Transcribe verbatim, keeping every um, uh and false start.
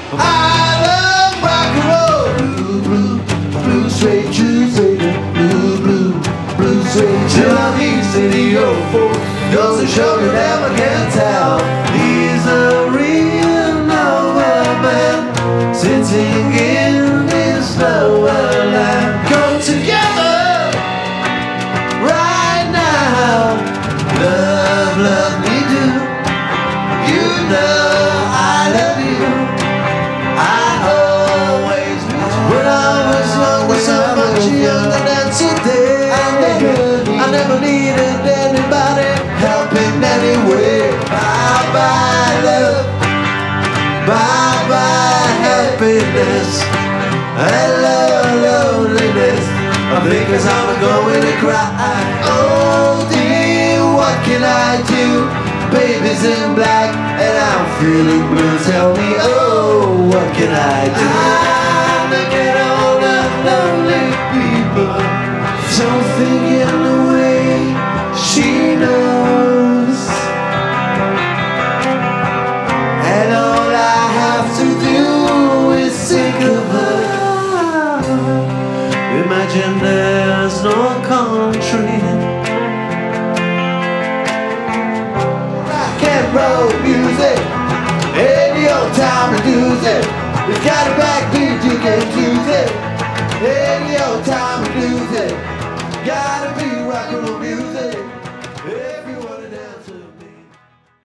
I love rock and roll. Blue, blue, blue suede shoes, blue, blue, blue suede shoes. Jarný City oh four, goes to show you never can tell. He's a real nobleman, sitting in his lower land. Come together right now. Love, love me do. You know I love you. I always meant you. When I was young, was so much younger than today. I never, I never needed anybody helping anyway. Bye bye love, bye bye happiness, hello loneliness. I think as I'm going to cry. Oh dear, what can I do? Baby's in black and I'm feeling blue. Tell me, oh, what can I do? I'm looking at all the lonely people, don't think in the way she knows. And all I have to do is think of her. Imagine there's no country. Rock and roll music, any old time to use it. It's got a backbeat.